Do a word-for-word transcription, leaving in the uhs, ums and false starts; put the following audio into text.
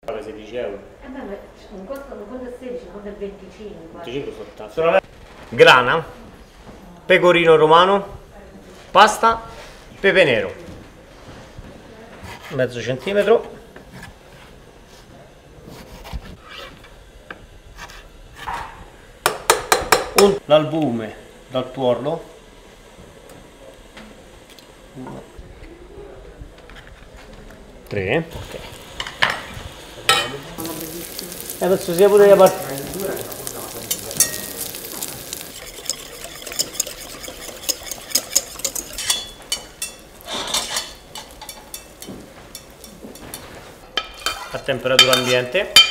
sedici euro. Eh beh, un conto, un conto è sedici, un conto è venticinque. venticinque sono grana, pecorino romano, pasta, pepe nero. Mezzo centimetro. Un, l'albume dal tuorlo. Uno. Tre. Ok. E penso sia pure la parte. A temperatura ambiente.